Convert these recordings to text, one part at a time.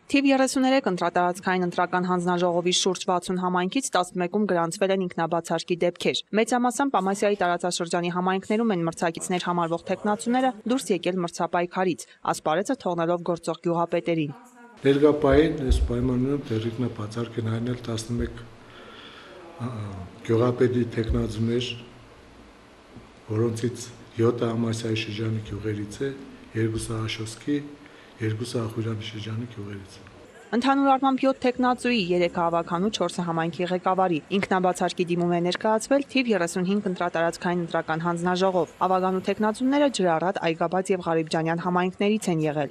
Թիվ 33 ընտրատարածքային ընտրական հանձնաժողովի շուրջ 60 համայնքից 11-ում գրանցվել են ինքնաբացարկի դեպքեր։ Մեծամասամբ Ամասիայի տարածաշրջանի համայնքներում են մրցակիցներ համարվող տեխնացուները դուրս եկել մրցապայքարից, ասպարեզը թողնելով գործող գյուղապետերին։ Ներկայապային այս պայմաններում ինքնաբացարկ են հայնել 11 գյուղապետի տեխնացուներ, որոնցից 7-ը Ամասիայի շրջանի գյուղերից է, 2-ը Աշոսկի, 2-ը Ախուրյանի շրջանի գյուղերից։ Ընդհանուր առմամբ 7 տեխնացուի, 3 հավաքանու, 4 համայնքի ղեկավարի։ Ինքնաբացարկի դիմում է ներկայացվել թիվ 35 ընտրատարածքային ընտրական հանձնաժողով։ Ավագանու տեխնացուները Ջրառատ, Այգաբաց եւ Ղարիբջանյան համայնքներից են եղել։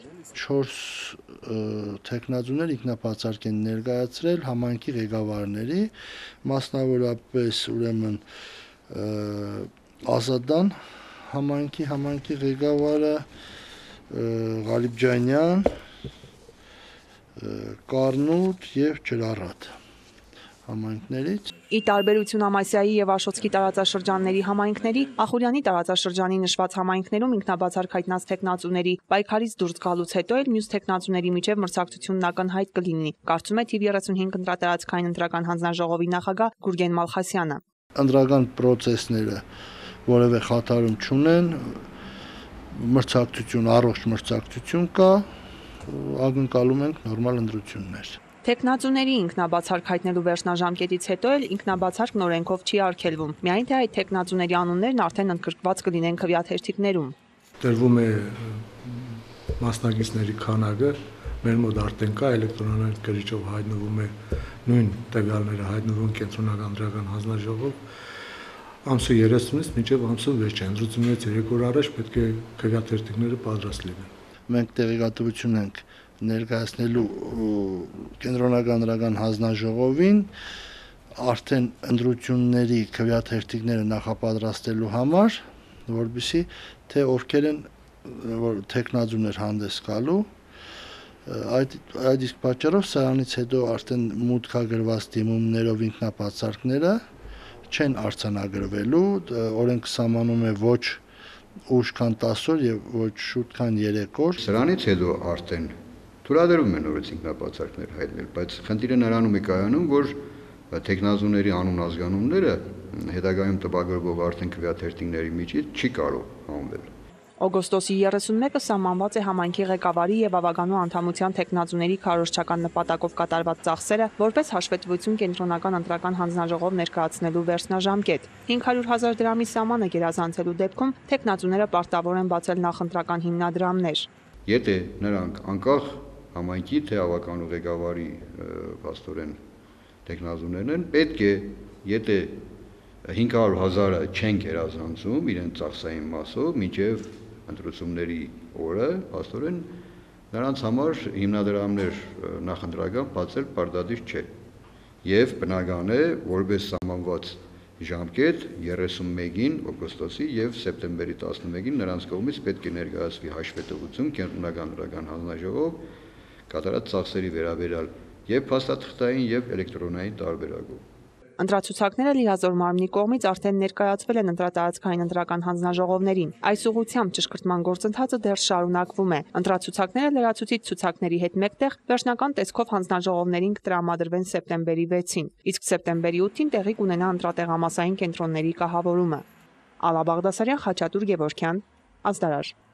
4 տեխնացուներ ինքնաբացարկ են ներկայացրել համայնքի ղեկավարների, մասնավորապես ուրեմն Ազատան համայնքի ղեկավարը, Ղարիբջանյան, Կարնուտ եւ Ջրառատ համայնքներից։ Ի տարբերություն Ամասիայի եւ Աշոտսկի տարածաշրջանների համայնքների, Ախուրյանի տարածաշրջանի նշված համայնքներում ինքնաբացարկ հայտնած տեխնացուների պայքարից դուրս գալուց հետո էլ մյուս տեխնացուների միջև մրցակցությունն ակնհայտ կլինի, կարծում է թիվ 35 ընտրատարածքային ընտրական հանձնաժողովի նախագահ Գուրգեն Մալխասյանը։ Ընտրական պրոցեսները որևէ խաթարում չունեն, առողջ մրցակցություն կա, ակնկալում ենք նորմալ ընտրություններ։ Տեխնացուների ինքնաբացարկ հայտնելու վերջնաժամկետից հետո էլ ինքնաբացարկն օրենքով չի արգելվում, միայն թե այդ տեխնացուների անուններն արդեն ընդգրկված կլինեն քվեաթերթիկներում։ Տրվում է մասնակիցների քանակը, մեր մոտ արդեն կա էլեկտրոնային գրիչով հայտնվում է նույն տվյալները հայտնվում կենտրոնական ընտրական հանձնաժողով, ամսի 30-ից մինչև ամսի վերջը, ընտրությունից 3 օր առաջ պետք է քվեաթերթիկները պատրաստ լինեն։ Մենք տեղեկատվություն ենք ներկայացնելու կենտրոնական ընտրական հանձնաժողովին արդեն ընտրությունների քվեաթերթիկները նախապատրաստելու համար, որովհետեւ թե ովքեր են տեխնացուներ հանդես գալու, այդ իսկ պատճառով սրանից հետո արդեն մուտքագրված դիմումներով ինքնաբացարկները չեն արձանագրվելու, օրենքը սահմանում է ոչ ուշ քան 10 օր եւ ոչ շուտ քան 3 օր։ Սրանից հետո արդեն թույլատրվում է նորից ինքնաբացարկներ հայտնել, բայց խնդիրը նրանում է կայանում, որ տեխնացուների անուն ազգանունները հետագայում տպագրվող արդեն քվեաթերթիկների միջից չի կարող հանվել։ Օգոստոսի 31-ը սահմանված է համայնքի ղեկավարի եւ ավագանու անդամության տեխնացուների քարոզչական նպատակով կատարված ծախսերը որպես հաշվետվություն կենտրոնական ընտրական հանձնաժողով ներկայացնելու վերջնաժամկետ։ 500,000 դրամի սահմանը գերազանցելու դեպքում տեխնացուները պարտավոր են բացել նախընտրական հիմնադրամներ։ Եթե նրանք անկախ համայնքի թե ավագանու ղեկավարի փաստորեն տեխնացուներն են, պետք է, եթե 500,000-ը չեն գերազանցում իրենց ծախսային մասով, մինչև ընտրությունների օրը, փաստորեն նրանց համար հիմնադրամներ նախընտրական բացել պարտադիր չէ։ Եվ բնական է, որպես սահմանված ժամկետ 31-ին օգոստոսի եւ սեպտեմբերի 11-ին նրանց կողմից պետք է ներկայացվի հաշվետվություն կենտրոնական ընտրական հանձնաժողով կատարած ծախսերի վերաբերյալ եւ փաստաթղթային եւ էլեկտրոնային տարբերակով։ Ընտրացուցակները լիազոր մարմնի կողմից արդեն ներկայացվել են ընտրատարածքային ընտրական հանձնաժողովներին։ Այս ուղղությամբ ճշգրտման գործընթացը դեռ շարունակվում է։ Ընտրացուցակները լրացուցիչ ցուցակների հետ մեկտեղ վերջնական տեսքով հանձնաժողովներին կտրամադրվեն սեպտեմբերի 6-ին, իսկ սեպտեմբերի 8-ին տեղի կունենա ընտրատեղամասային կենտրոնների կահավորումը։ Ալա Բաղդասարյան, Խաչատուր Գևորգյան, Ազդարար։